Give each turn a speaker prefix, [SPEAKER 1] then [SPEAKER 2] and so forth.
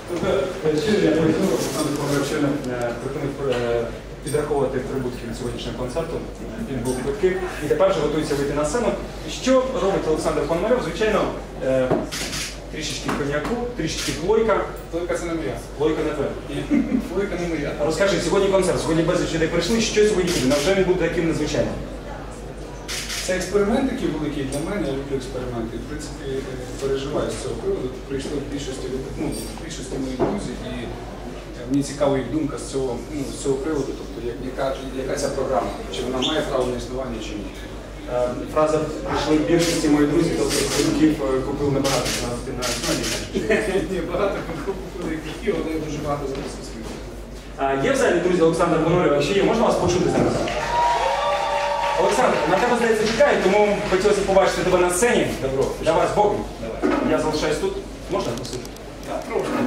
[SPEAKER 1] Щиро я поясню, Олександр Пономарьов щойно припинив підраховувати прибутки від сьогоднішнього концерту. Він був квитки і тепер вже готується вийти на сцену. Що робить Олександр Пономарьов? Звичайно, трішечки коньяку, трішечки плойка.
[SPEAKER 2] Плойка це не моя.
[SPEAKER 1] Плойка не твоя.
[SPEAKER 2] Плойка не моя.
[SPEAKER 1] Розкажи, сьогодні концерт, сьогодні безліч людей прийшли, що сьогодні буде? Невже він буде таким незвичайним?
[SPEAKER 2] Це експеримент такий великий для мене, я люблю експерименти. В принципі, переживаю з цього приводу. Прийшли в більшості мої друзі, і мені цікава їх думка з цього приводу, тобто яка ця програма, чи вона має право на існування, чи ні.
[SPEAKER 1] Фраза «прийшли в більшості мої друзі», тобто квитків купив небагато, ти на сьогодні.
[SPEAKER 2] Ні, багато купили квитків, але я дуже багато записав співів.
[SPEAKER 1] Є в залі друзі Олександр Пономарьов? Ще є? Можна вас почути зараз? Олександр, на тебе, здається, чекають, тому хотілося побачити тебе на сцені. Добро. Давай збоку. Я залишаюсь тут. Можна?
[SPEAKER 2] Так, прошу.